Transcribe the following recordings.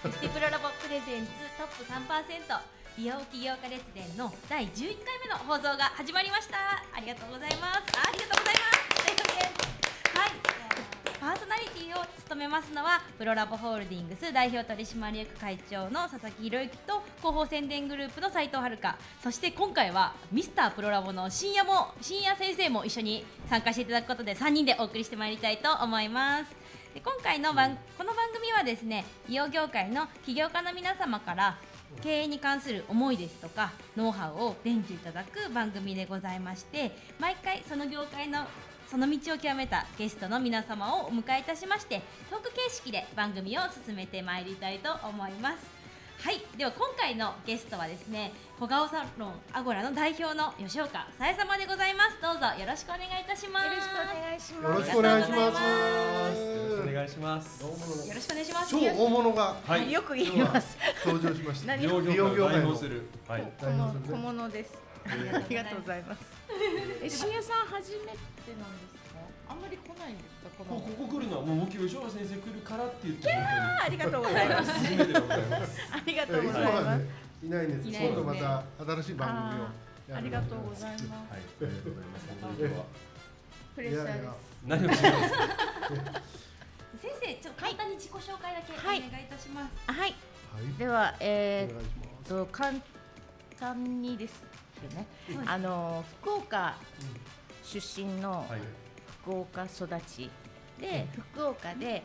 エステプロラボプレゼンツトップ 3% 美容起業家列伝の第11回目の放送が始まりました。ありがとうございます。ありがとうございます。ということで、はい、パーソナリティを務めますのはプロラボホールディングス代表取締役会長の佐々木博之と広報宣伝グループの斉藤遥、そして今回はミスタープロラボの深夜先生も一緒に参加していただくことで3人でお送りしてまいりたいと思います。で今回のこの番組はですね、美容業界の起業家の皆様から経営に関する思いですとかノウハウを伝授いただく番組でございまして、毎回その業界のその道を極めたゲストの皆様をお迎えいたしまして、トーク形式で番組を進めてまいりたいと思います。はい、では今回のゲストはですね、小顔サロンアゴラの代表の吉岡さえ様でございます。どうぞよろしくお願いいたします。 よろしくお願いします。 よろしくお願いします。 よろしくお願いします。 よろしくお願いします。 超大物がよく言います。 登場しました。 何美容業界を代表する。はい。 小物です。ありがとうございます。深夜さん初めてなんですか？あんまり来ないんですか？ ここ来るのはもう吉岡先生来るからって言ってありがとうございます。 初めてでございます。 ありがとうございます。 いないんです。今度また新しい番組を。 ありがとうございます。 はい、ありがとうございます。本当に今日はプレッシャーです。 何をしてるんですか？ 先生、ちょっと簡単に自己紹介だけお願いいたします。 はい。では簡単にですね、福岡出身の福岡育ちで、福岡で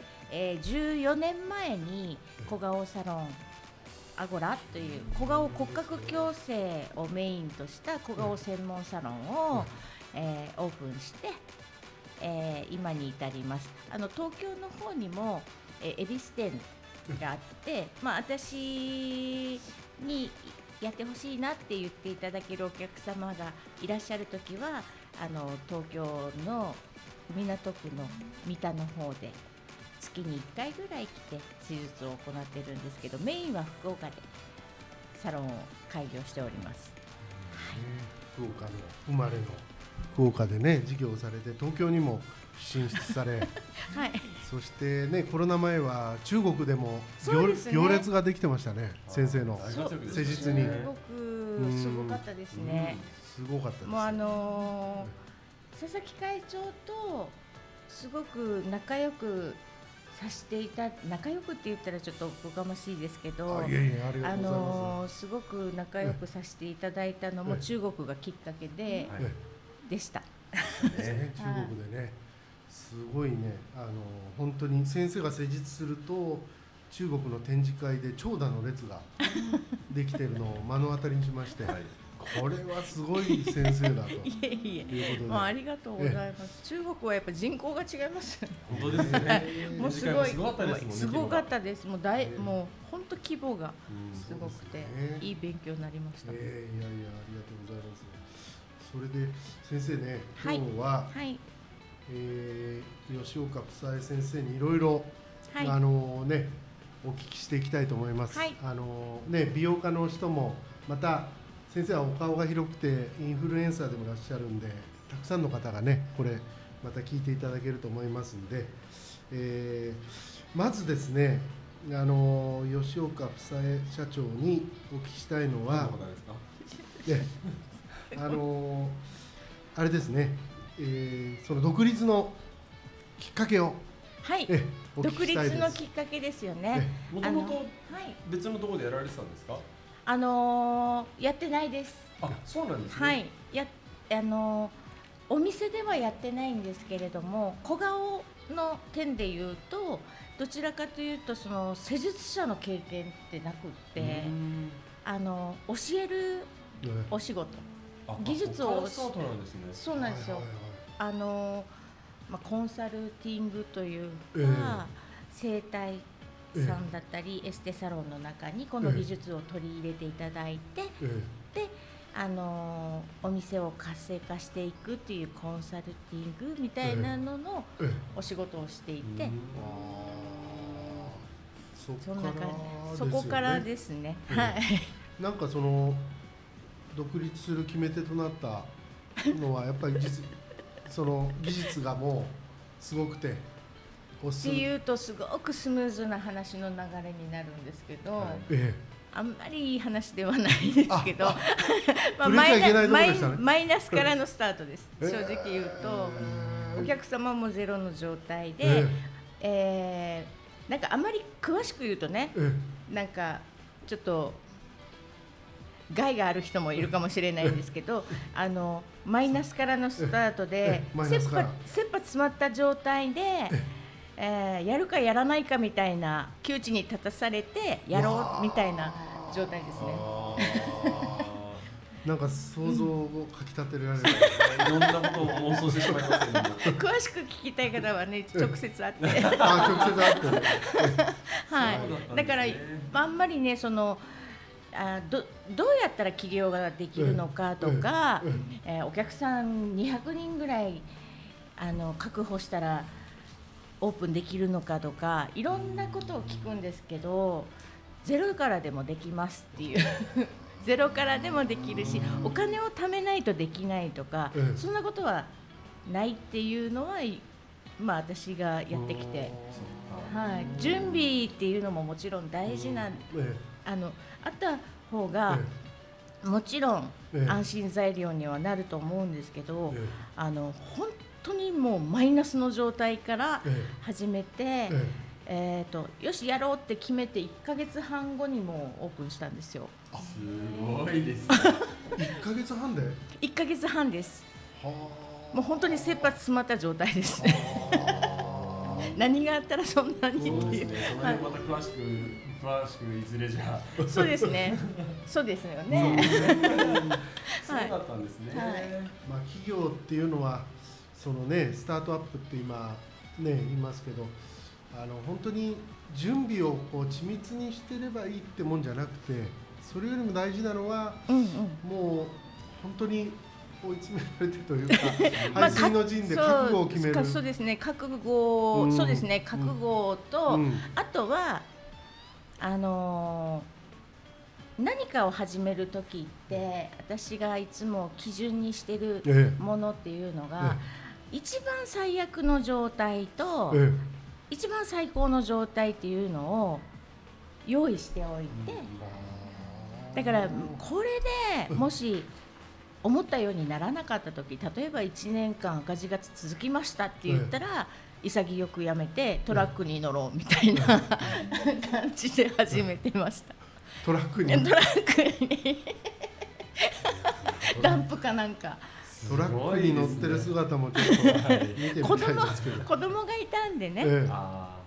14年前に小顔サロンアゴラという小顔骨格矯正をメインとした小顔専門サロンをオープンして今に至ります。東京の方にも恵比寿店があって、私にやってほしいなって言っていただけるお客様がいらっしゃるときは東京の港区の三田の方で月に1回ぐらい来て施術を行っているんですけど、メインは福岡でサロンを開業しております。 福岡の生まれの福岡でね事業をされて東京にも進出され、 はい、 そしてねコロナ前は中国でも行列ができてましたね。先生の施術にすごかったですね。 すごかったです。 もう佐々木会長とすごく仲良くさせて仲良くって言ったらちょっとおこがましいですけど、すごく仲良くさせていただいたのも中国がきっかけでした。 中国でねすごいね本当に先生が施術すると中国の展示会で長蛇の列ができているのを目の当たりにしまして、これはすごい先生だということで、 ありがとうございます。中国はやっぱ人口が違いますよね。 本当ですね。 もうすごいすごかったですもんね。 すごかったです。もう本当規模がすごくていい勉強になりました。 いやいやありがとうございます。それで先生ね、今日は吉岡房江先生にいろいろお聞きしていきたいと思います。美容家の人もまた先生はお顔が広くてインフルエンサーでもいらっしゃるんで、たくさんの方がねこれまた聞いていただけると思いますんで、まずですね吉岡房江社長にお聞きしたいのはあれですね、その独立のきっかけを独立のきっかけですよね。 もともと別のところでやられてたんですか？ やってないです。 あ、そうなんですね。 はい、お店ではやってないんですけれども、小顔の点で言うとどちらかというとその施術者の経験ってなくって、教えるお仕事、技術をそうなんですよ。コンサルティングというか、整体さんだったりエステサロンの中にこの技術を取り入れていただいて、でお店を活性化していくっていうコンサルティングみたいなののお仕事をしていて、そこからですね。 なんかその独立する決め手となったのはやっぱりその技術がもうすごくてっていうとすごくスムーズな話の流れになるんですけど、あんまりいい話ではないですけどまあマイナスからのスタートです、正直言うと。お客様もゼロの状態で、なんかあまり詳しく言うとね、なんかちょっと害がある人もいるかもしれないんですけどマイナスからのスタートで切羽詰まった状態で、やるかやらないかみたいな窮地に立たされてやろうみたいな状態ですね。 なんか想像をかきたてられる、 いろんなことを妄想してしまいますけども詳しく聞きたい方はね直接会って直接会ってはい、だからあんまりねどうやったら起業ができるのかとか、お客さん200人ぐらい確保したらオープンできるのかとかいろんなことを聞くんですけど、ゼロからでもできますっていうゼロからでもできるし、お金を貯めないとできないとか、そんなことはないっていうのは、まあ、私がやってきて、はい、準備っていうのももちろん大事な、あった方がもちろん安心材料にはなると思うんですけど、本当にもうマイナスの状態から始めて、よしやろうって決めて1ヶ月半後にもうオープンしたんですよ。 すごいですね。 1ヶ月半で ？1ヶ月半です。もう本当に切羽詰まった状態ですね。何があったらそんなにっていう。 そうですね。その辺また詳しくいずれじゃあ。 そうですね。そうですよね。 そうだったんですね。 まあ企業っていうのはそのねスタートアップって今ね言いますけど、本当に準備をこう緻密にしてればいいってもんじゃなくて、それよりも大事なのは、もう本当に追い詰められてというか背水の陣で覚悟を決める。 そうですね、覚悟、そうですね、覚悟と、あとは何かを始める時って私がいつも基準にしてるものっていうのが、一番最悪の状態と、一番最高の状態っていうのを用意しておいて、だからこれでもし思ったようにならなかった時、例えば1年間赤字が続きましたって言ったら、潔くやめてトラックに乗ろうみたいな感じで始めてました。 トラックにダンプかなんかトラックに乗ってる姿もちょっと見てみたいですけど、 子供がいたんでね、はい、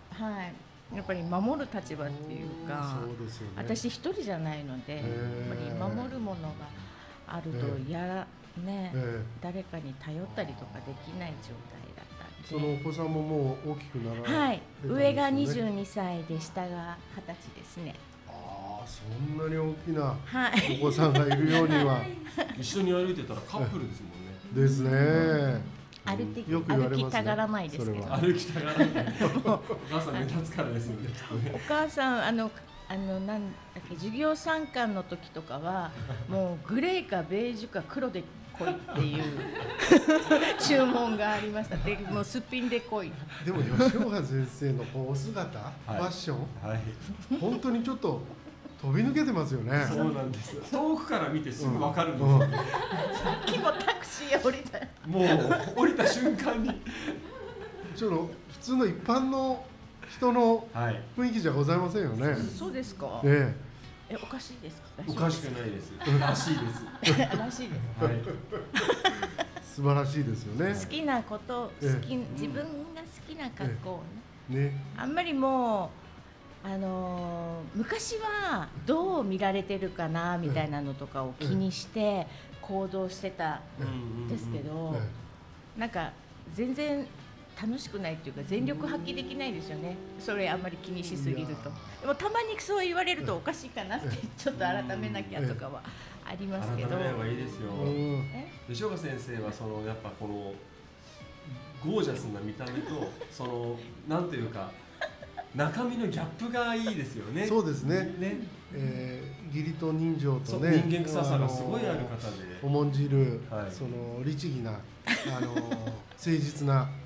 やっぱり守る立場っていうか、私一人じゃないので、やっぱり守るものがあると誰かに頼ったりとかできない状態だったんで。 そのお子さんももう大きくなられたんですよね。はい、 上が22歳で下が20歳ですね。 そんなに大きなお子さんがいるようには、 一緒に歩いてたらカップルですもんね。 ですね。 歩きたがらないですけど。 歩きたがらない。お母さん目立つからですよね。 お母さんなんだっけ、授業参観の時とかはもうグレーかベージュか黒で来いっていう注文がありました。でもうすっぴんで来い。 でも吉岡先生のお姿、ファッション、本当にちょっと飛び抜けてますよね。 そうなんです。遠くから見てすぐ分かるんですよね。 さっきもタクシー降りた。 もう降りた瞬間に。 ちょっと普通の一般の人の雰囲気じゃございませんよね。 そうですか。おかしいですか。 おかしくないです。らしいです。 らしいです。 素晴らしいですよね。 好きなこと、自分が好きな格好をね。あんまりもう昔はどう見られてるかなみたいなのとかを気にして行動してたんですけど、なんか全然楽しくないっていうか全力発揮できないですよね。それあんまり気にしすぎると。でもたまにそう言われるとおかしいかなってちょっと改めなきゃとかはありますけど。 改めればいいですよ。吉岡先生はやっぱこのゴージャスな見た目となんていうか中身のギャップがいいですよね。 そうですね。義理と人情とね、 人間臭さがすごいある方で重んじる、律儀な誠実な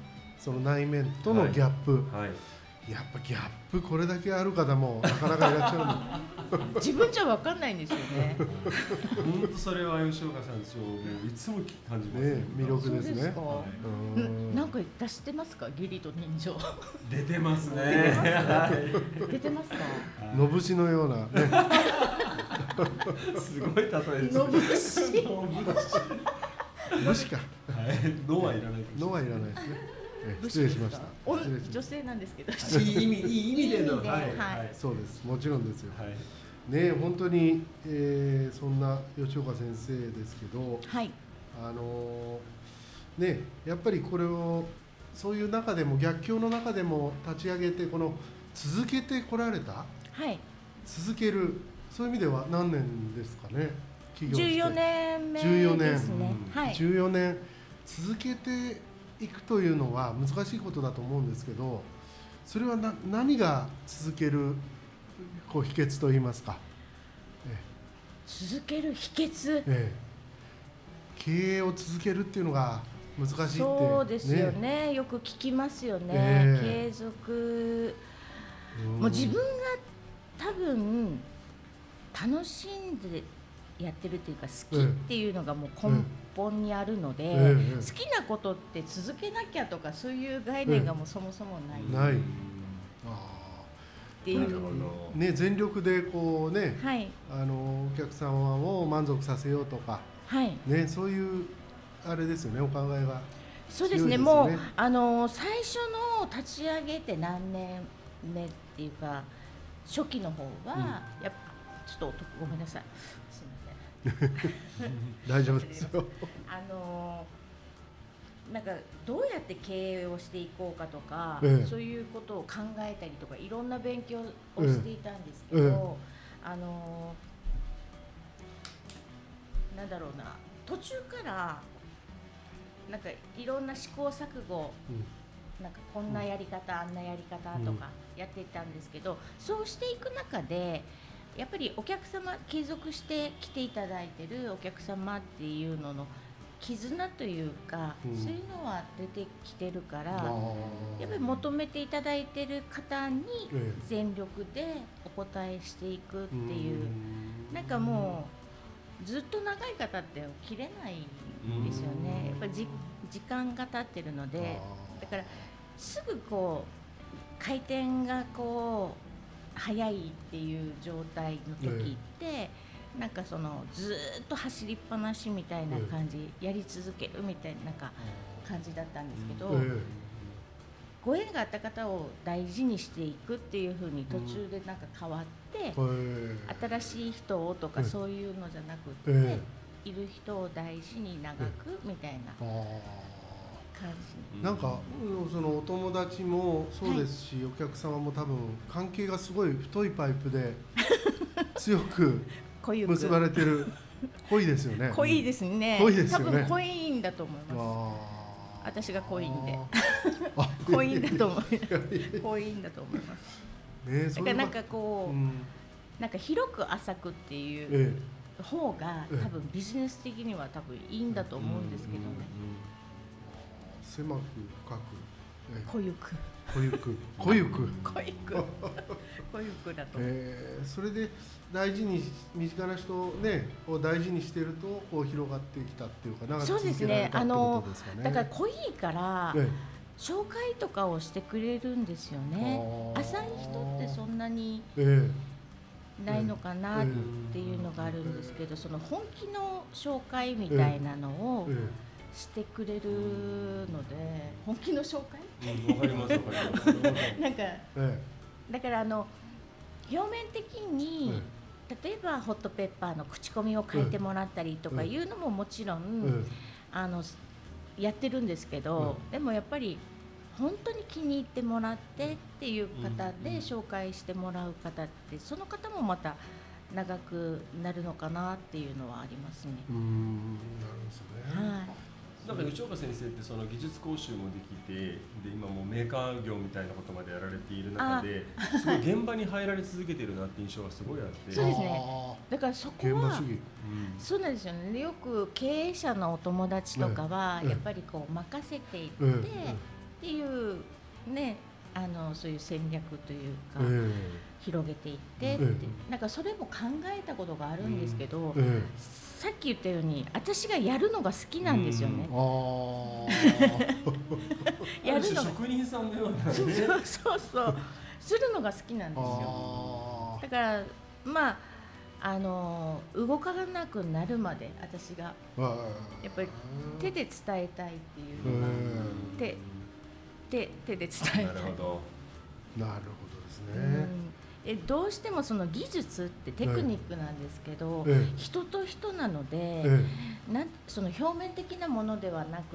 その内面とのギャップ、やっぱギャップこれだけある方もなかなかいらっしゃるの自分じゃ分かんないんですよね。 本当それは吉岡さんもういつも感じますね。 魅力ですね。 なんか出してますか、義理と人情。 出てますね。 出てますか。 のぶしのような、ね、 すごい例えですね。 のぶし。 武士か。 のはいらない。 のはいらないですね。失礼しました。 女性なんですけど。 いい意味での。 そうです。もちろんですよ。ね、本当に、そんな吉岡先生ですけど、ね、やっぱりこれをそういう中でも逆境の中でも立ち上げてこの続けてこられた、続ける、そういう意味では何年ですかね。 14年目ですね。 14年続けていくというのは難しいことだと思うんですけど、それは何が続けるこう秘訣といいますか、 続ける秘訣、 経営を続けるっていうのが難しいって、 そうですよね、よく聞きますよね、継続、もう自分が多分楽しんでやってるというか好きっていうのがもう根本にあるので、好きなことって続けなきゃとかそういう概念がもうそもそもないっていうね、全力でこうね、お客様を満足させようとか、ね、そういうあれですよね、お考えが。 そうですね、もう最初の立ち上げて何年目っていうか初期の方は、やっぱちょっとごめんなさい、すみません大丈夫ですよなんかどうやって経営をしていこうかとか、そういうことを考えたりとかいろんな勉強をしていたんですけど、なんだろうな、途中からなんかいろんな試行錯誤、なんかこんなやり方、あんなやり方とかやっていったんですけど、そうしていく中でやっぱりお客様、継続して来ていただいてるお客様っていうのの絆というか、そういうのは出てきてるから、やっぱり求めていただいてる方に全力でお答えしていくっていう、なんかもうずっと長い方って切れないんですよね。やっぱり時間が経ってるので、だからすぐこう回転がこう早いっていう状態の時って、なんかそのずっと走りっぱなしみたいな感じ、やり続けるみたいな感じだったんですけど、ご縁があった方を大事にしていくっていう風に途中でなんか変わって、新しい人をとかそういうのじゃなくて、いる人を大事に長くみたいな感じ。 なんかそのお友達もそうですし、お客様も多分関係がすごい太いパイプで強く結ばれてる、濃いですよね。 濃いですね。 濃いですよね。 多分濃いんだと思います。私が濃いんで。濃いんだと思います。濃いんだと思います。だからなんかこう、なんか広く浅くっていう方が多分ビジネス的には多分いいんだと思うんですけどね。 狭く深く、 濃ゆく。 濃ゆくだと。 それで大事に身近な人ねを大事にしてるとこう広がってきたっていうか、長く続けられたってことですかね。 だから濃いから紹介とかをしてくれるんですよね。浅い人ってそんなにないのかなっていうのがあるんですけど、その本気の紹介みたいなのをしてくれるので、本気の紹介？ わかります。 なんかだから表面的に例えばホットペッパーの口コミを書いてもらったりとかいうのももちろんやってるんですけど、でもやっぱり本当に気に入ってもらってっていう方で紹介してもらう方って、その方もまた長くなるのかなっていうのはありますね。 なるほどね。 はい。 なんか吉岡先生ってその技術講習もできて、で今もうメーカー業みたいなことまでやられている中で、すごい現場に入られ続けてるなって印象がすごいあって。 そうですね。だからそこはそうなんですよね。よく経営者のお友達とかはやっぱりこう任せていってっていうね、そういう戦略というか、広げていってって、なんかそれも考えたことがあるんですけど、さっき言ったように私がやるのが好きなんですよね。 やるの職人さんのようなね。 そうするのが好きなんですよ。だからまあ動かなくなるまで私がやっぱり手で伝えたいっていうのが手で伝えたい。 なるほどですね。 どうしてもその技術ってテクニックなんですけど、人と人なので、その表面的なものではなくって、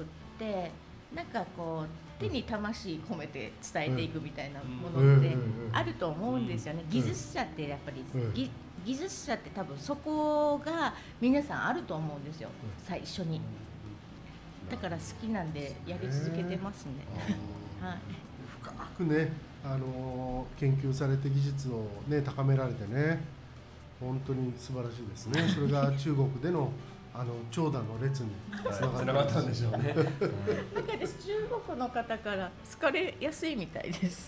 なんかこう手に魂込めて伝えていくみたいなものってあると思うんですよね。技術者ってやっぱり技術者って多分そこが皆さんあると思うんですよ、最初に。だから好きなんでやり続けてますね。はい、 深くね、研究されて技術をね高められてね、本当に素晴らしいですね。それが中国での長蛇の列につながったんでしょうね。 なんか私中国の方から好かれやすいみたいです。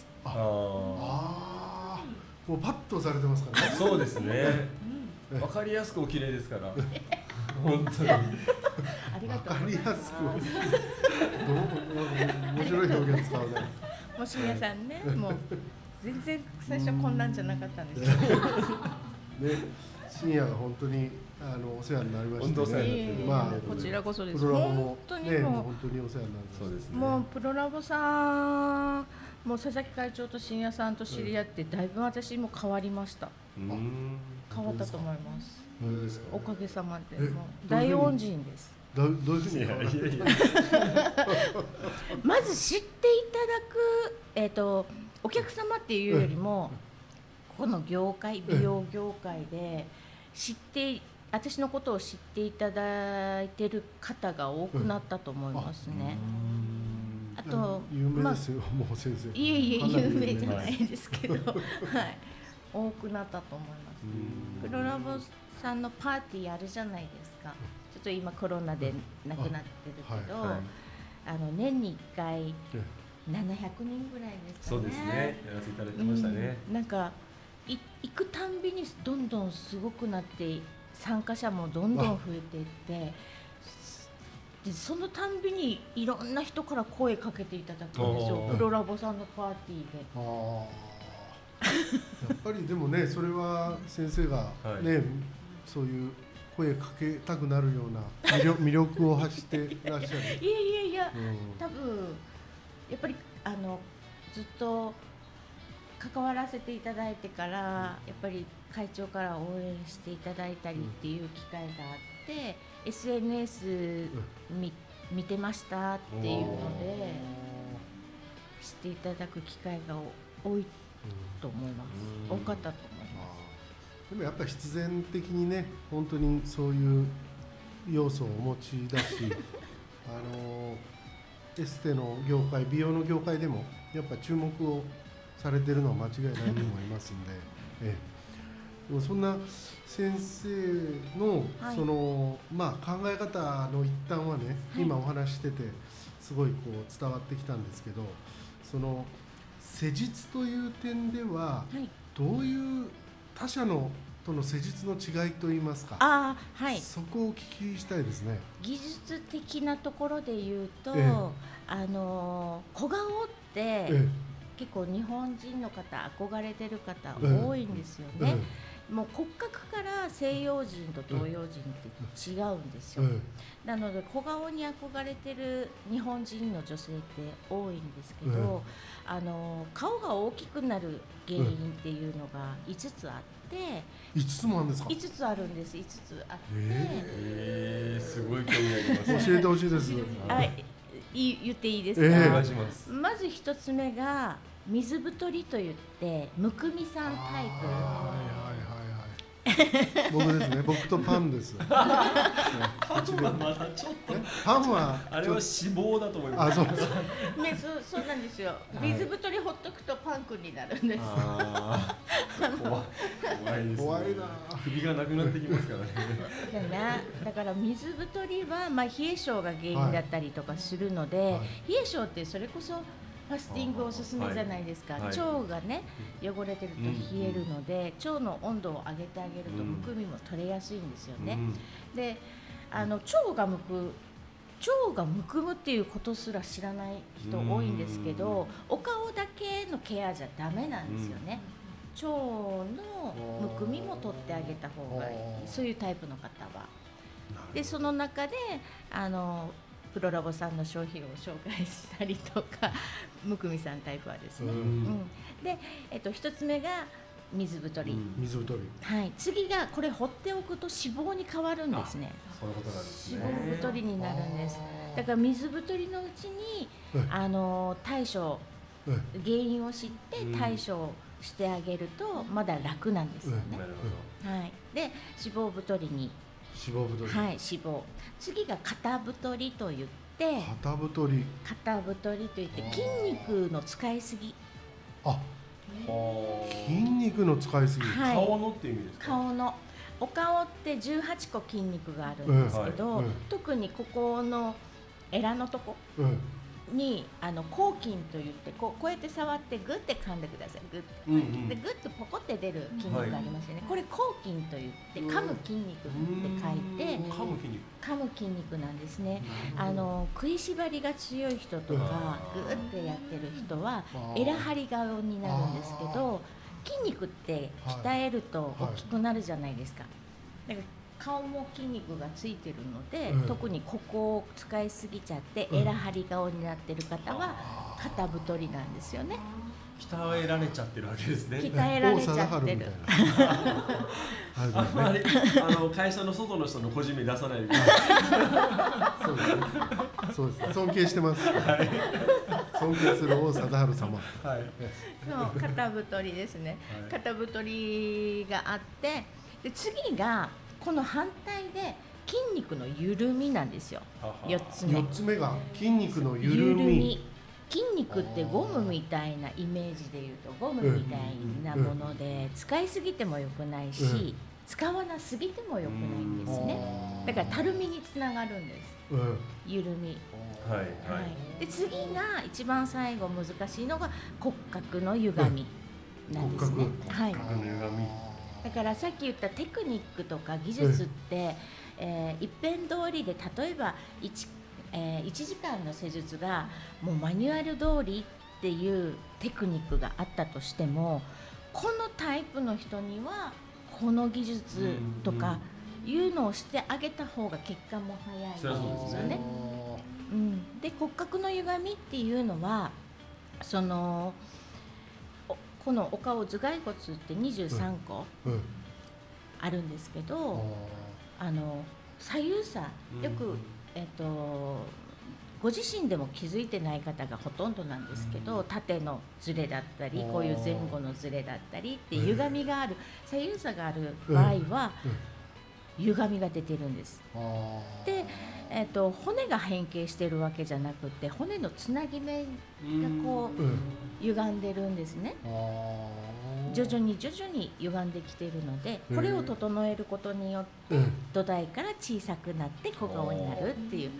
もうパッとされてますからね。 そうですね。わかりやすくお綺麗ですから。本当に。 ありがとうございます。わかりやすく。 面白い表現使うね。 もし皆さんね、もう全然最初こんなんじゃなかったんですけど。ね、 深夜が本当にお世話になりましたね。 こちらこそです。 本当にもう本当にお世話になりました。 そうですね。 もうプロラボさん、もう佐々木会長と深夜さんと知り合ってだいぶ私も変わりました。変わったと思います。おかげさまでもう大恩人です。 どういうふうにまず知っていただくお客様っていうよりも、この業界、美容業界で私のことを知っていただいてる方が多くなったと思いますね。あと有名ですよ、もう先生。 いえ有名じゃないですけど、はい、多くなったと思います。プロラボさんのパーティーあるじゃないですか。ちょっと今コロナでなくなってるけど、年に1回700人ぐらいですかね。 そうですね。やらせていただいてましたね。 なんか行くたんびにどんどんすごくなって、参加者もどんどん増えていって、でそのたんびにいろんな人から声かけていただくんですよ、プロラボさんのパーティーで。やっぱりでもね、それは先生がね、そういう声かけたくなるような魅力を発していらっしゃる。 いや、多分やっぱりずっと関わらせていただいてから、やっぱり会長から応援していただいたりっていう機会があって、SNS 見てましたっていうので知っていただく機会が多いと思います。多かったと思います。 でもやっぱり必然的にね、本当にそういう要素をお持ちだしエステの業界、美容の業界でもやっぱ注目をされてるのは間違いないと思いますんで、でもそんな先生のその、考え方の一端はね、今お話しててすごいこう伝わってきたんですけど、その施術という点ではどういう他社のとの施術の違いといいますか、そこをお聞きしたいですね。 技術的なところで言うと、小顔って結構日本人の方憧れてる方多いんですよね。もう骨格から西洋人と東洋人って違うんですよ。なので小顔に憧れてる日本人の女性って多いんですけど、顔が大きくなる原因っていうのが5つあって、 5つもあるんですか ？5つあるんです。5つあって、 すごい興味あります。 教えてほしいです。 言っていいですか？ お願いします。 まず1つ目が水太りといってむくみさんタイプ。 僕ですね。僕とパンです。 パンはまだちょっと。 パンはあれは脂肪だと思います。 そうなんですよ。水太りほっとくとパンクになるんです。 怖いです。 怖いな。 首がなくなってきますからね。 だから水太りは冷え性が原因だったりとかするので、冷え性ってそれこそファスティングおすすめじゃないですか。 はい、 腸がね汚れてると冷えるので、腸の温度を上げてあげるとむくみも取れやすいんですよね。で、腸がむくむっていうことすら知らない人多いんですけど、お顔だけのケアじゃダメなんですよね。腸のむくみも取ってあげた方がいい、そういうタイプの方は。でその中でプロラボさんの商品を紹介したりとかむくみさんタイプはですね、で、一つ目が水太り、はい、次がこれ放っておくと脂肪に変わるんですね。 そういうことなんですね。 脂肪太りになるんです。だから水太りのうちに対処、原因を知って対処してあげるとまだ楽なんですよね。 なるほど。 はい。で脂肪太りにはい、脂肪。次が肩太りといって肩太りといって筋肉の使いすぎ。 筋肉の使いすぎ、 はい、 顔のっていう意味ですか？ 顔のお顔って18個筋肉があるんですけど、特にここのエラのとこに咬筋といってこうやって触ってグッて噛んでください。グッて、でグッとポコって出る筋肉がありますよね。これ咬筋といって噛む筋肉って書いて噛む筋肉なんですね。食いしばりが強い人とかグッてやってる人はエラ張り顔になるんですけど、筋肉って鍛えると大きくなるじゃないですか。だから顔も筋肉がついてるので、特にここを使いすぎちゃってエラ張り顔になってる方は肩太りなんですよね。 鍛えられちゃってるわけですね。 鍛えられちゃってる。 あんまり会社の外の人の個人名出さないで。 そうです。尊敬してます。尊敬する王貞治様。 はい。そう肩太りですね。肩太りがあって、で次がこの反対で筋肉の緩みなんですよ。4つ目。 4つ目が筋肉の緩み。 筋肉ってゴムみたいなイメージでいうとゴムみたいなもので、使いすぎても良くないし、使わなすぎても良くないんですね。だからたるみにつながるんです。緩み。で次が一番最後難しいのが骨格の歪みなんですね。はい。だからさっき言ったテクニックとか技術って、一辺通りで例えば1時間の施術がもうマニュアル通りっていうテクニックがあったとしても、このタイプの人にはこの技術とかいうのをしてあげた方が結果も早いんですよね。で骨格の歪みっていうのはこのお顔頭蓋骨って23個あるんですけど、左右差よく、ご自身でも気づいてない方がほとんどなんですけど、縦のズレだったりこういう前後のズレだったりって歪みがある、左右差がある場合は歪みが出てるんです。で、骨が変形してるわけじゃなくて骨のつなぎ目がこう歪んでるんですね。徐々に歪んできているので、これを整えることによって土台から小さくなって小顔になるっていう。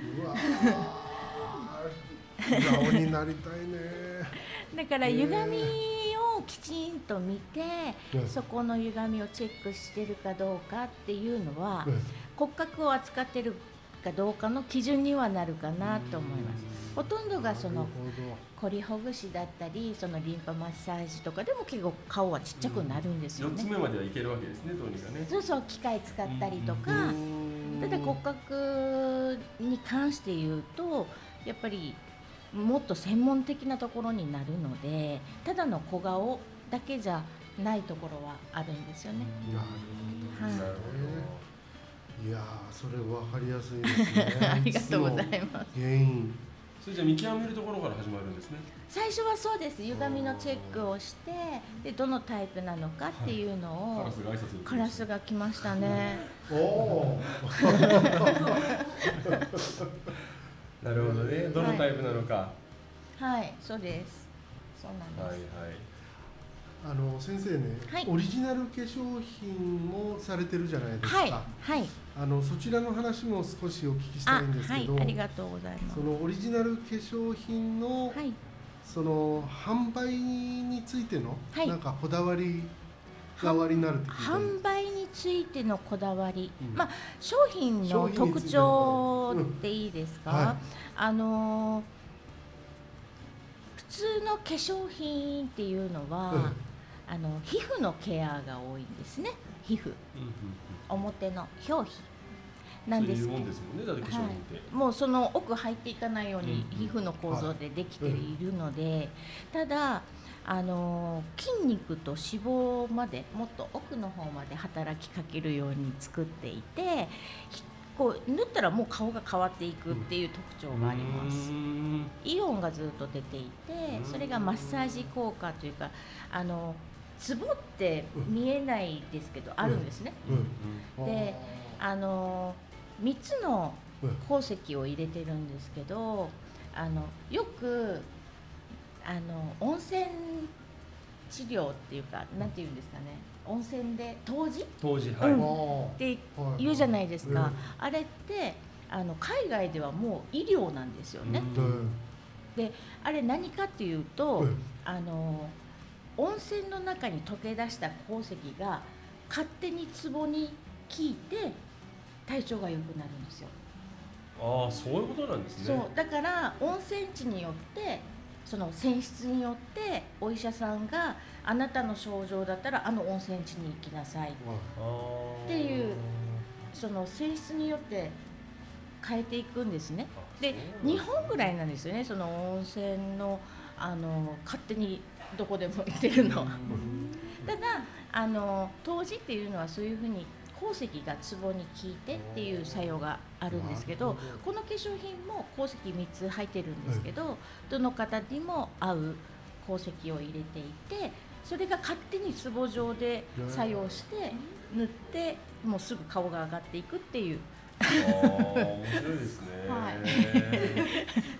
小顔になりたいね。 だから歪みをきちんと見て、そこの歪みをチェックしてるかどうかっていうのは、骨格を扱ってるかどうかの基準にはなるかなと思います。ほとんどが凝りほぐしだったりリンパマッサージとかでも結構顔はちっちゃくなるんですよね。 4つ目まではいけるわけですね、どうにかね。 そう機械使ったりとか。ただ骨格に関して言うとやっぱりもっと専門的なところになるので、ただの小顔だけじゃないところはあるんですよね。 いやそれ分かりやすいですね。 ありがとうございます。 原因。 それじゃ見極めるところから始まるんですね。 最初はそうです。歪みのチェックをして、でどのタイプなのかっていうのを、カラスが来ましたね。 なるほどね。どのタイプなのか。 はい、そうです。そうなんです。 先生ね、オリジナル化粧品もされてるじゃないですか。 はい。 そちらの話も少しお聞きしたいんですけど、 ありがとうございます。 そのオリジナル化粧品のその販売についての、 はい、 なんかこだわりがおありになるって聞いて。 販売についてのこだわり、まあ商品の特徴っていいですか？はい、普通の化粧品っていうのは、皮膚のケアが多いんですね。皮膚、表の表皮なんですけど、もうその奥入っていかないように皮膚の構造でできているので、ただ筋肉と脂肪までもっと奥の方まで働きかけるように作っていて、こう塗ったらもう顔が変わっていくっていう特徴があります。イオンがずっと出ていて、それがマッサージ効果というか、ツボって見えないですけど、あるんですね。で3つの鉱石を入れてるんですけど、よく温泉治療っていうか、なんていうんですかね、温泉で湯治、って言うじゃないですか。あれって海外ではもう医療なんですよね。であれ何かっていうと、温泉の中に溶け出した鉱石が勝手に壺に効いて体調が良くなるんですよ。 ああ、そういうことなんですね。 そうだから温泉地によって、その泉質によってお医者さんがあなたの症状だったら温泉地に行きなさいっていう、その泉質によって変えていくんですね。で日本ぐらいなんですよね、その温泉の勝手にどこでも行ってるのは。ただ湯治っていうのはそういうふうに鉱石が壺に効いてっていう作用があるんですけど、この化粧品も鉱石3つ入ってるんですけど、どの方にも合う鉱石を入れていて、それが勝手に壺状で作用して塗って、もうすぐ顔が上がっていくっていう。 面白いですね。 はい、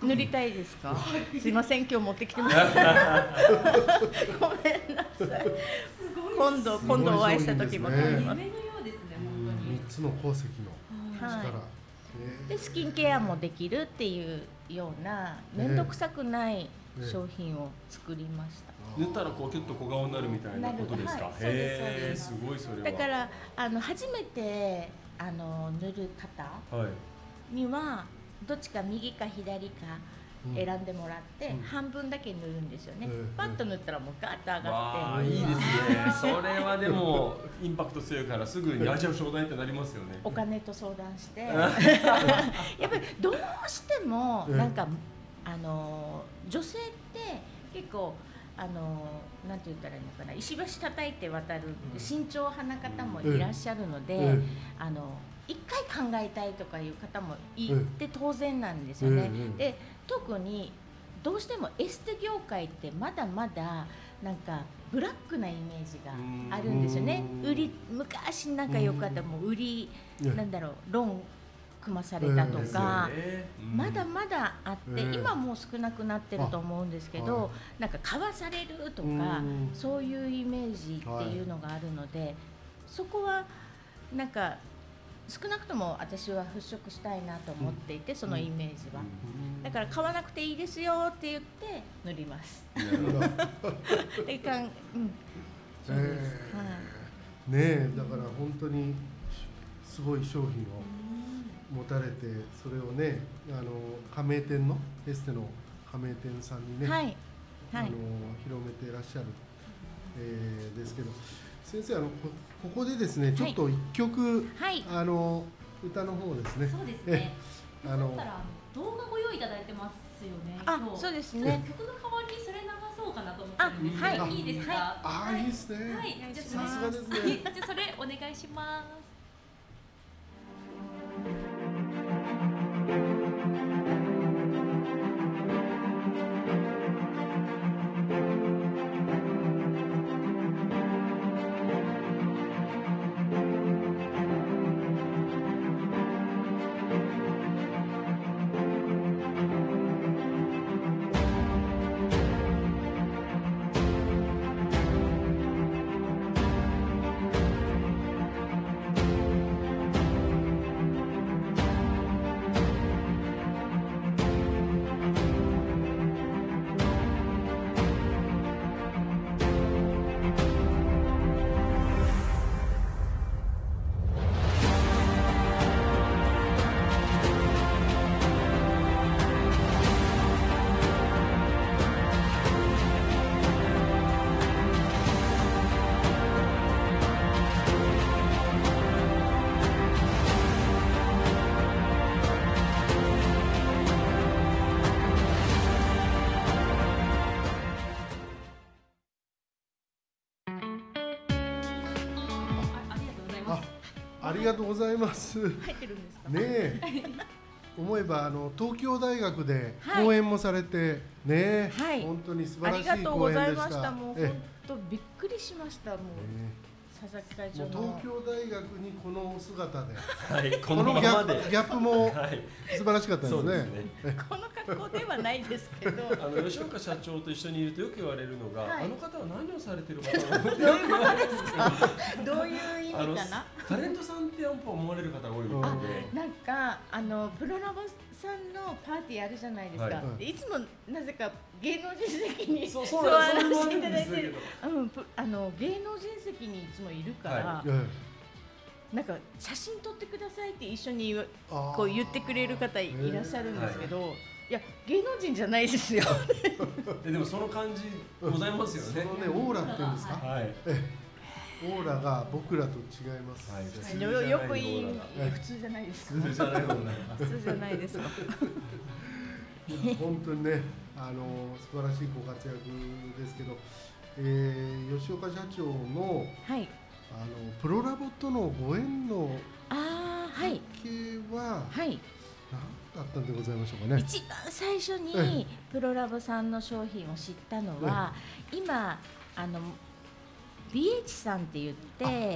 塗りたいですか？すいません、今日持ってきてもらった。ごめんなさい。今度お会いした時も撮ります。 夢のようですね、本当に。 3つの鉱石の力。 でスキンケアもできるっていうような面倒くさくない商品を作りました。 塗ったらこうキュッと小顔になるみたいなことですか？へえ、すごいそれは。 だから初めて塗る方にはどっちか右か左か選んでもらって、半分だけ塗るんですよね。パッと塗ったらもうガッと上がって、 いいですね。それはでもインパクト強いからすぐにじゃあちょうだいってなりますよね。 お金と相談してやっぱりどうしてもなんか女性って結構なんて言ったらいいのかな、石橋叩いて渡る慎重派な方もいらっしゃるので、一回考えたいとかいう方もいて当然なんですよね。で特にどうしてもエステ業界ってまだまだなんかブラックなイメージがあるんですよね。昔なんかよかったもうなんだろう、ロン組まされたとか、まだまだあって、今もう少なくなってると思うんですけど、なんか買わされるとか、そういうイメージっていうのがあるので、そこはなんか少なくとも私は払拭したいなと思っていて、そのイメージは。だから買わなくていいですよって言って塗ります。ねえ、だから本当にすごい商品を持たれて、それをね、加盟店のエステの加盟店さんにね、広めていらっしゃる、ですけど、先生ここでですね、ちょっと一曲、歌の方ですね。 そうですね。だったら動画ご用意いただいてますよね。 そうですね。 曲の代わりにそれ流そうかなと思ってるんですけど、いいですか？ いいですね。 はい、じゃさすがですね。 じゃあそれお願いします。 ありがとうございます。 入ってるんですか。 ねえ。思えば東京大学で講演もされてね、本当に素晴らしい講演でした。 ありがとうございました。もう本当びっくりしました。もう佐々木会長の東京大学にこの姿で、 このギャップも素晴らしかったですね。 この格好ではないですけど、 吉岡社長と一緒にいるとよく言われるのが、あの方は何をされてる方なの？ どういうことですか？どういう意味かな？ タレントさんってやっぱ思われる方が多いみたいで、 なんかプロラボさんのパーティーあるじゃないですか。いつもなぜか芸能人席に座らせていただいてる。芸能人席にいつもいるから。なんか写真撮ってくださいって一緒にこう言ってくれる方いらっしゃるんですけど、いや芸能人じゃないですよ。 でもその感じございますよね。 そのねオーラっていうんですか。オーラが僕らと違います。 よくいい普通じゃないですか。 普通じゃない普通じゃないですか。 本当にね素晴らしいご活躍ですけど、吉岡社長のプロラボとのご縁の関係は何だったんでございましょうかね。 一番最初にプロラボさんの商品を知ったのは、今BH さんって言って、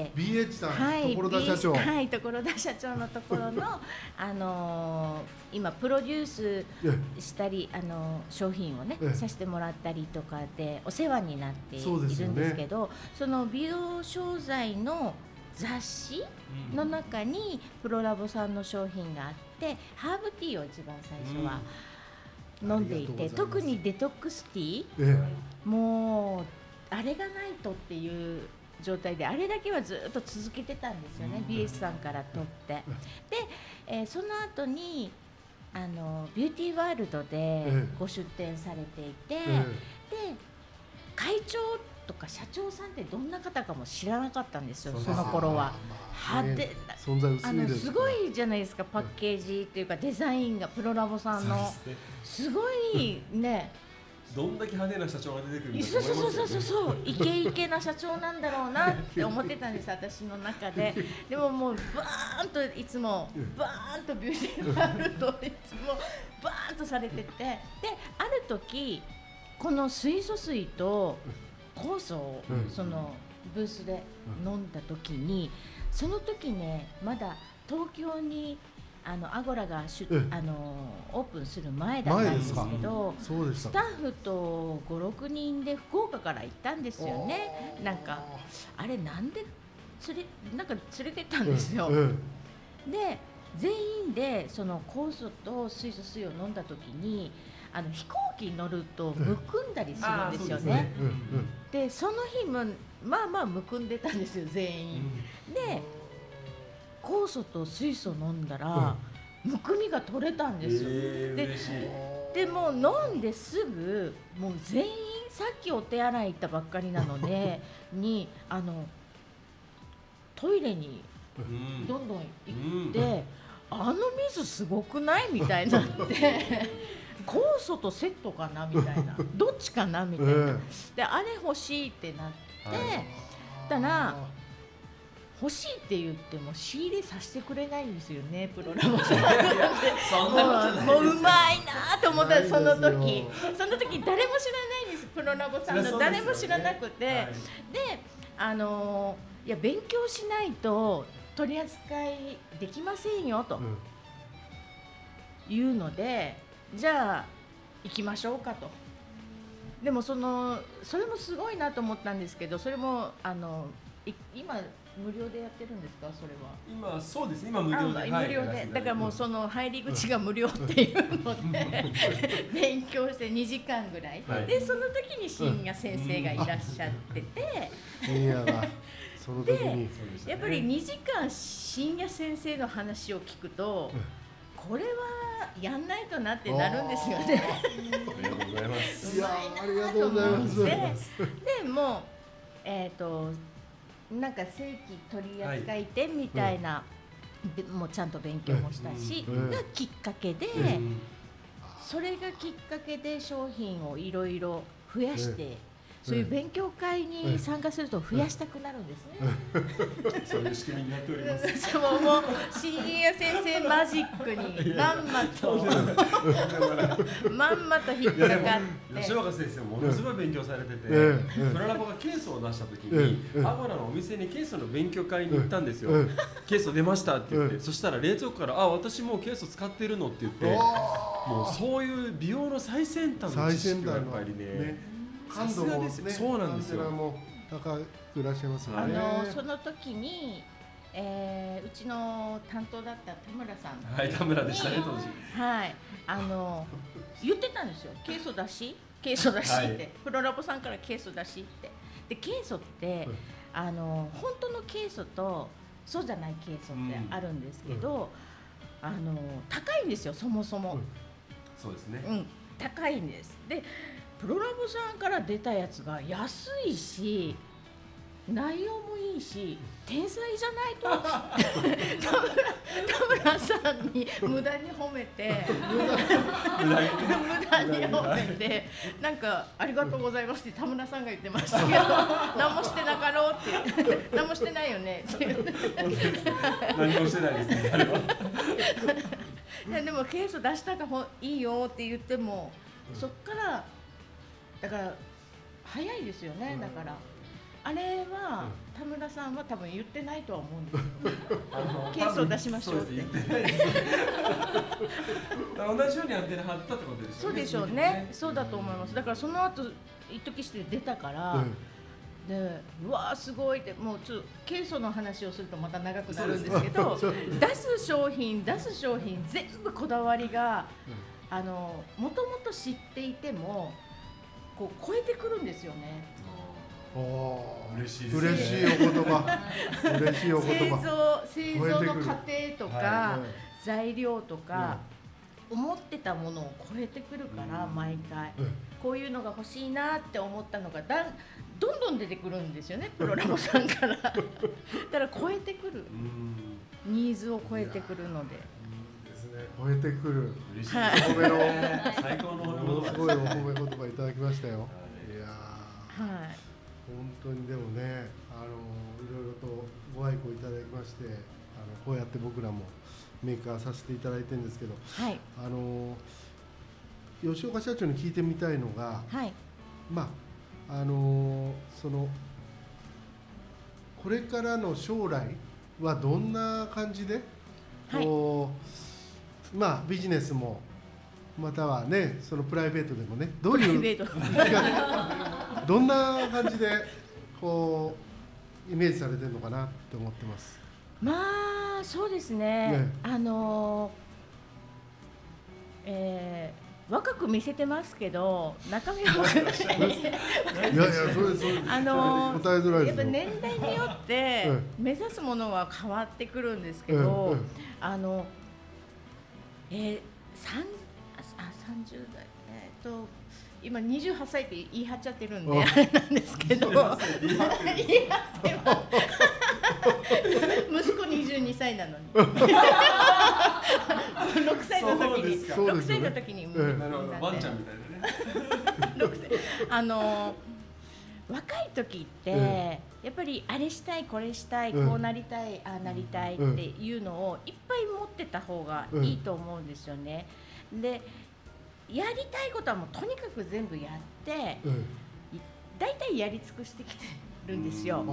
BH さん、所田社長、 所田社長のところの今プロデュースしたり商品をねさせてもらったりとかでお世話になっているんですけど、その美容商材の雑誌の中にプロラボさんの商品があって、ハーブティーを一番最初は飲んでいて、特にデトックスティー、もうあれがないとっていう状態で、あれだけはずっと続けてたんですよね、BS さんから取って。で、その後にビューティーワールドでご出展されていて、で会長とか社長さんってどんな方かも知らなかったんですよ、その頃は。派手な存在薄いです。 すごいじゃないですか、パッケージっていうかデザインがプロラボさんのすごいね。 どんだけ派手な社長が出てくるんだと思いますよね。そうイケイケな社長なんだろうなって思ってたんです、私の中で。でももうバーンといつもバーンとビューティーワールドいつもバーンとされてて、である時この水素水と酵素をそのブースで飲んだ時に、その時ねまだ東京にアゴラがオープンする前だったんですけど、スタッフと5、6人で福岡から行ったんですよね。なんかあれなんでなんか連れてったんですよ。で全員でその酵素と水素水を飲んだ時に飛行機に乗るとむくんだりするんですよね。でその日もまあまあむくんでたんですよ全員。で酵素と水素飲んだら、むくみが取れたんですよ。でも飲んですぐもう全員さっきお手洗い行ったばっかりなのでにトイレにどんどん行って、水すごくないみたいになって酵素とセットかなみたいな、どっちかなみたいな、であれ欲しいってなって、たら欲しいって言っても仕入れさせてくれないんですよね、プロラボさん。もううまいなと思った、その時誰も知らないんです、プロラボさんの誰も知らなくて、でいや勉強しないと取り扱いできませんよというので、じゃあ行きましょうかと。でもそれもすごいなと思ったんですけど、それも今無料でやってるんですか、それは。 今そうですね、今無料で。 無料で、だからもうその入り口が無料っていうので勉強して2時間ぐらい、でその時に深夜先生がいらっしゃってて、 深夜がその時にやっぱり2時間深夜先生の話を聞くと、これはやんないとなってなるんですよね。 ありがとうございます。 いやありがとうございます。 でもなんか正規取扱店みたいな、もうちゃんと勉強もしたし、がきっかけで、それがきっかけで商品をいろいろ増やして、 そういう勉強会に参加すると増やしたくなるんですね。 そういう仕組みになっております。 でももう新谷先生マジックにまんまと引っかかって吉岡先生ものすごい勉強されてて、プララボがケースを出した時にアゴラのお店にケースの勉強会に行ったんですよ。ケース出ましたって言って、そしたら冷蔵庫から私もうケースを使ってるのって言って、もうそういう美容の最先端の知識がやっぱりね、 感度もね、 そうなんですよ。 高くいらっしゃいますよね。 その時に、うちの担当だった田村さん、 はい、田村でしたね当時。 はい、言ってたんですよ。ケイ素だしって、プロラボさんからケイ素だしって。でケイ素って、本当のケイ素とそうじゃないケイ素ってあるんですけど、高いんですよ、そもそも。 そうですね。 高いんです。でプロラボさんから出たやつが安いし内容もいいし天才じゃないと田村さんに無駄に褒めてなんかありがとうございますって田村さんが言ってましたけど何もしてなかろうって何もしてないよねって何もしてないですねあれは。 でもケース出したがいいよって言っても、そっからだから早いですよね。だからあれは田村さんは多分言ってないとは思うんですよ。ケースを出しましょうって。 同じようにアンテナ張ってたってことですよね。 そうでしょうね。そうだと思います。だからその後一時して出たから。でうわーすごいってもうちょっとケイ素の話をするとまた長くなるんですけど出す商品全部こだわりがもともと知っていてもこう超えてくるんですよね。 嬉しいお言葉嬉しいお言葉。 製造の過程とか材料とか思ってたものを超えてくるから毎回こういうのが欲しいなって思ったのがどんどん出てくるんですよね、プロラボさんから。だから超えてくる、ニーズを超えてくるので。 ですね、超えてくる。 嬉しい。 最高のものすごいお褒め言葉いただきましたよ。いやはい。 本当にでもね、いろいろとご愛顧いただきまして、こうやって僕らもメーカーさせていただいてるんですけど、 はい。 吉岡社長に聞いてみたいのが、 はい。 まあこれからの将来はどんな感じで、まあビジネスもまたはねそのプライベートでもねどんな感じでこうイメージされてるのかなって思ってます。 まあそうですね。若く見せてますけど中身は若くない。いやそうです。答えづらいですよ。 やっぱ年代によって目指すものは変わってくるんですけど、30代今28歳って言い張っちゃってるんであれなんですけど、言い張って息子22歳なのに6歳の時にワンちゃんみたいなね。 若い時ってやっぱりあれしたいこれしたいこうなりたいああなりたいっていうのをいっぱい持ってた方がいいと思うんですよね。でやりたいことはもうとにかく全部やって、だいたいやり尽くしてきてるんですよ。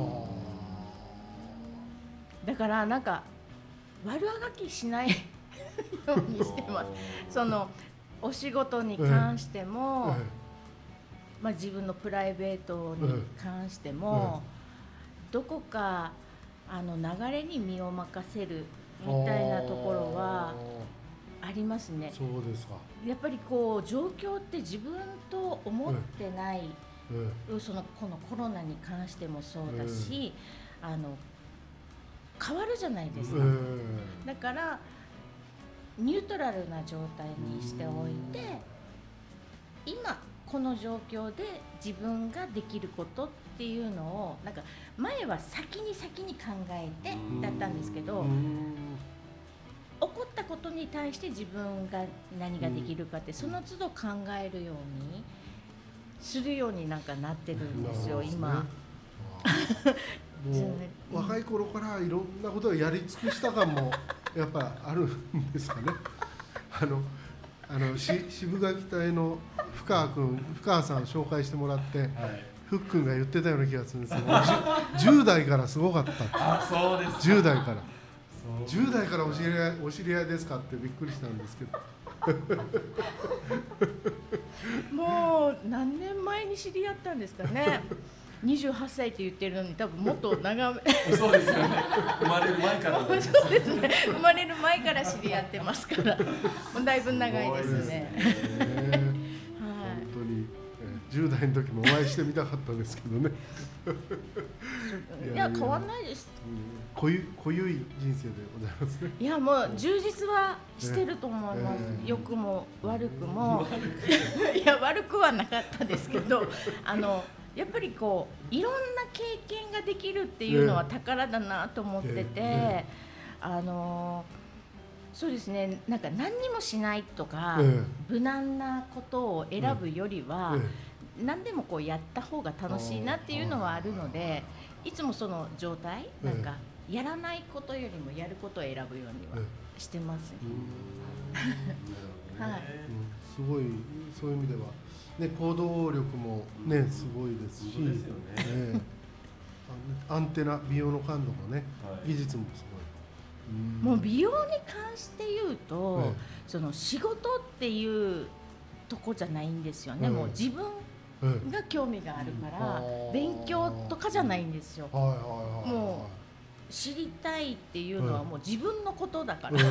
だからなんか悪あがきしないようにしてます。そのお仕事に関しても、まあ自分のプライベートに関しても、どこか流れに身を任せるみたいなところはありますね。 そうですか。 やっぱりこう状況って自分と思ってない、このコロナに関してもそうだし、変わるじゃないですか。だからニュートラルな状態にしておいて、今この状況で自分ができることっていうのをなんか前は先に考えてだったんですけど、起こったことに対して自分が何ができるかってその都度考えるようにするようになんかなってるんですよ、今。 もう若い頃からいろんなことをやり尽くした感もやっぱあるんですかね。渋垣隊の深川さんを紹介してもらって、ふっくんが言ってたような気がするんですけど、10代からすごかったって。 そうです。 10代から10代からお知り合いですかってびっくりしたんですけど。 もう何年前に知り合ったんですかね。28歳って言ってるのに多分もっと長め。 そうですよね。生まれる前からそうですね。生まれる前から知り合ってますから。もうだいぶ長いですね。 本当に10代の時もお会いしてみたかったですけどね。 いや変わんないです。 濃ゆい人生でございますね。 いやもう充実はしてると思います。良くも悪くも。いや悪くはなかったですけど、やっぱりこういろんな経験ができるっていうのは宝だなと思ってて、そうですね、なんか何にもしないとか、無難なことを選ぶよりは、何でもこうやった方が楽しいなっていうのはあるので、いつもその状態、なんかやらないことよりもやることを選ぶようにはしてますね。はい。 すごいそういう意味では。ね、行動力もねすごいですし、アンテナ美容の感度もね、技術もすごい。もう美容に関して言うと、その仕事っていうとこじゃないんですよね。もう自分が興味があるから勉強とかじゃないんですよ。もう知りたいっていうのはもう自分のことだから。で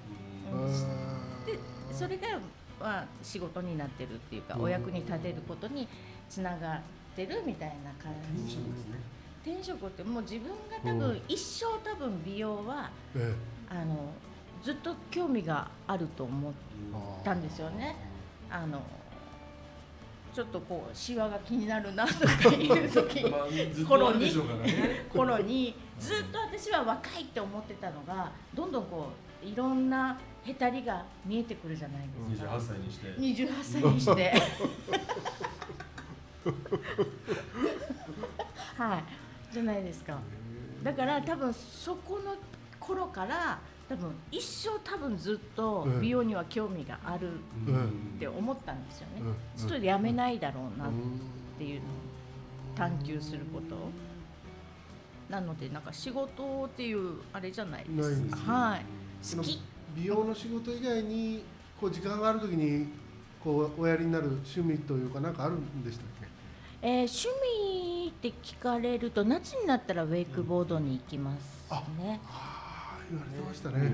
それが仕事になってるっていうか、お役に立てることにつながってるみたいな感じですね。転職ってもう自分が多分一生多分美容はずっと興味があると思ったんですよね。ちょっとこうシワが気になるなとかいう時頃にずっと私は若いって思ってたのが、どんどんこういろんなへたりが見えてくるじゃないですか。 28歳にして 28歳にしてはいじゃないですか。だから多分そこの頃から多分一生多分ずっと美容には興味があるって思ったんですよね。ずっとやめないだろうなっていうのを探求することなので、なんか仕事っていうあれじゃないですか。はい、好き。 美容の仕事以外にこう時間があるときにこうおやりになる趣味というかなんかあるんでしたっけ？ 趣味って聞かれると夏になったらウェイクボードに行きますね。 言われてましたね。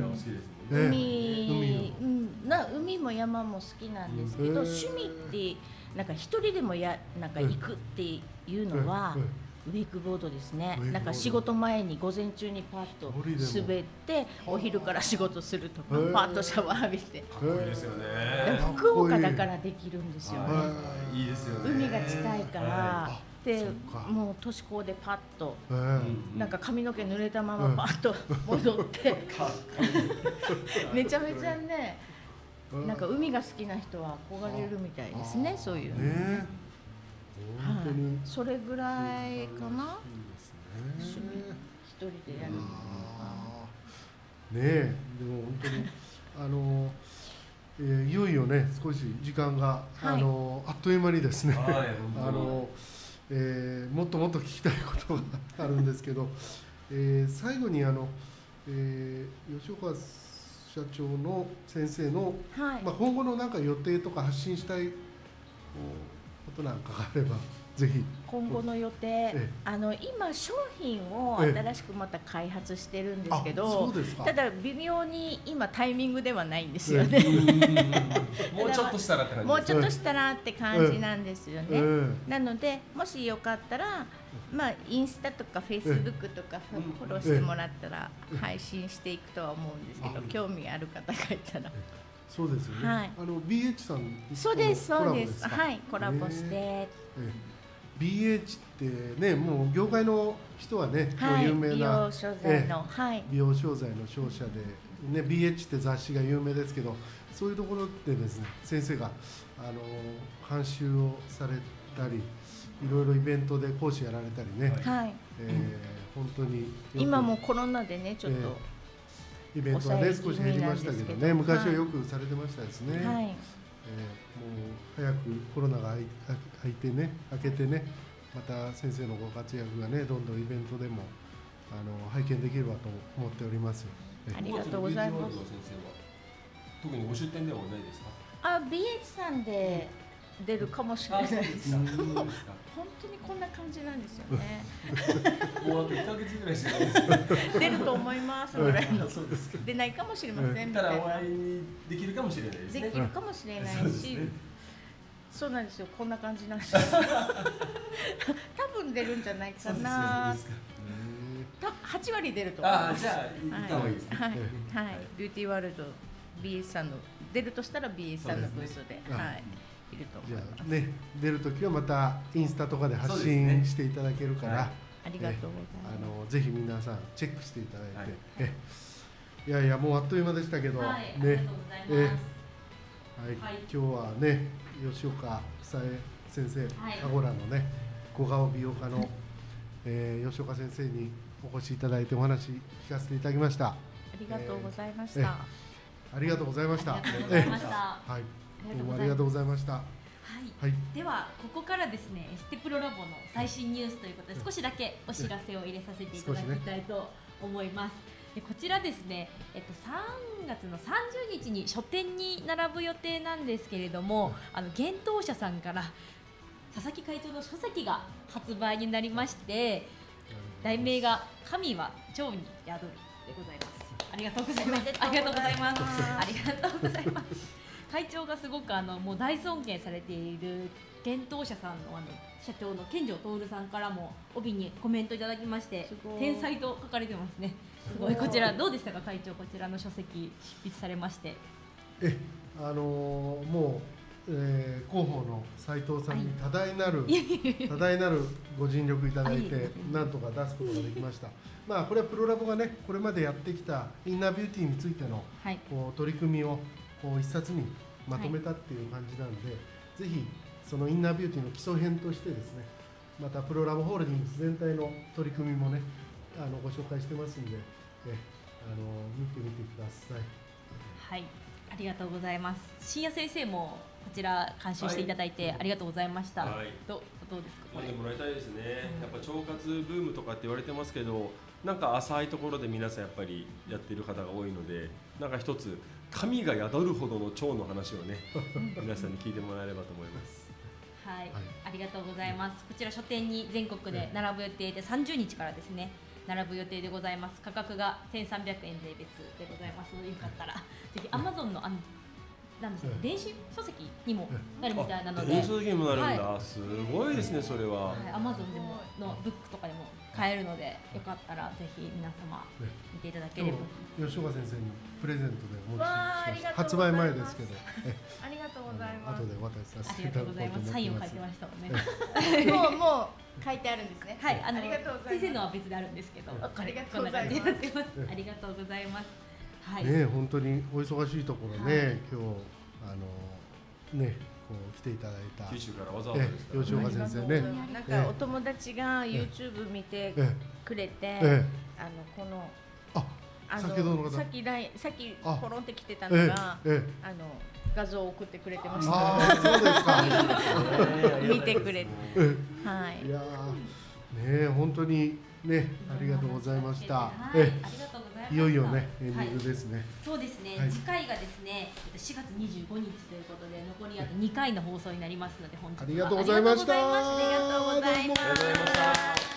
海も山も好きなんですけど、趣味ってなんか一人でもなんか行くっていうのはウェイクボードですね。なんか仕事前に午前中にパッと滑ってお昼から仕事するとか、パッとシャワー浴びて。 かっこいいですよね。 福岡だからできるんですよね。 いいですよね。 海が近いから。でもう年子でパッとなんか髪の毛濡れたままパッと戻ってめちゃめちゃね、なんか海が好きな人は憧れるみたいですね、そういうね。それぐらいかな。一人でやるのねえ、でも本当にいよいよね少し時間があっという間にですね、もっともっと聞きたいことがあるんですけど、最後に吉岡社長の先生の、今後のなんか予定とか発信したいことなんかがあればぜひ。 今後の予定、今商品を新しくまた開発してるんですけど、ただ微妙に今タイミングではないんですよね。 もうちょっとしたらって感じ。 もうちょっとしたらって感じなんですよね。なのでもしよかったら、インスタとかフェイスブックとかフォローしてもらったら配信していくとは思うんですけど、興味ある方がいたら。 そうですよね。BH さん。 そうですそうです。はい、コラボして。 BH ってね、もう業界の人はね、有名な美容商材の美容商材の商社でね、BH って雑誌が有名ですけど、そういうところでですね、先生が監修をされったり、いろいろイベントで講師やられたりね、 はい、 本当に今もコロナでねちょっと、 イベントはね少し減りましたけどね、昔はよくされてましたですね。 はい、 もう早くコロナが明けてね、また先生のご活躍がねどんどんイベントでも拝見できればと思っております。 ありがとうございます。 特にご出店ではないですか？ BH さんで出るかもしれないです。本当にこんな感じなんですよね。 もうあと1ヶ月ぐらいしかないです。 出ると思いますぐらいの。出ないかもしれません。 たらお会いできるかもしれないですね。 できるかもしれないし。そうなんですよ。こんな感じなんですよ。多分出るんじゃないかな。8割出ると思います。 じゃあ行った方がいいですね。 はい、ビューティーワールド BS さんの出るとしたら BS さんのブースで、いると思います。 じゃあね、出るときはまたインスタとかで発信していただけるから、 ありがとうございます。 ぜひ皆さんチェックしていただいて、いやいやもうあっという間でしたけど、 ありがとうございます。 今日はね吉岡房江先生、アゴラのね小顔美容家の、吉岡先生にお越しいただいてお話聞かせていただきました。 ありがとうございました。 ありがとうございました。 ありがとうございました。 はい、どうもありがとうございました。 はい、ではここからですね、エステプロラボの最新ニュースということで少しだけお知らせを入れさせていただきたいと思います。こちらですね、3月の30日に書店に並ぶ予定なんですけれども、幻冬舎さんから佐々木会長の書籍が発売になりまして、題名が神は蝶に宿るでございます。ありがとうございます。ありがとうございます。ありがとうございます。会長がすごくもう大尊敬されている幻冬舎さんの社長の健城徹さんからも帯にコメントいただきまして、天才と書かれてますね。すごい。こちらどうでしたか会長、こちらの書籍執筆されまして。 もう、広報の斉藤さんに多大なるご尽力いただいて、なんとか出すことができました。まあこれはプロラボがねこれまでやってきたインナービューティーについての、取り組みを一冊にまとめたっていう感じなんで、ぜひそのインナービューティーの基礎編としてですね、またプロラボホールディングス全体の取り組みもねご紹介してますんで、見てみてください。 はい、ありがとうございます。深夜先生もこちら監修していただいてありがとうございました。どうですか。 読んでもらいたいですね。やっぱ腸活ブームとかって言われてますけど、なんか浅いところで皆さんやっぱりやっている方が多いので、なんか一つ神が宿るほどの腸の話をね皆さんに聞いてもらえればと思います。 はい、ありがとうございます。こちら書店に全国で並ぶ予定で30日からですね並ぶ予定でございます。価格が1300円税別でございますので、よかったらぜひ Amazon のなんですか、電子書籍にもなるみたいなので、 電子書籍にもなるんだ、すごいですねそれは。 Amazon でものブックとかでも買えるので、よかったらぜひ皆様見ていただければ。 吉岡先生にプレゼントでお持ちしました。発売前ですけど、 ありがとうございます。 後でお渡しさせていただこうと思います。 サインを書いてましたもんね。 もう書いてあるんですね。 はい、先生のは別であるん別であるんですけど、 ありがとこんなうございます。 感じになってます。ありがとうございます。はい。 ね、本当にお忙しいところね、今日ねこう来ていただいた九州からわざわざですから、 吉岡先生ね。 なんかお友達が YouTube 見てくれて、この先ほどの方、 さっきポロンって来てたのが画像を送ってくれてました。 そうですか。 見てくれて、はい。 いやね本当にねありがとうございました。 ありがとうございます。 いよいよねエンディングですね。 そうですね。次回がですね4月25日ということで残りあと2回の放送になりますので、本日はありがとうございました。 ありがとうございます。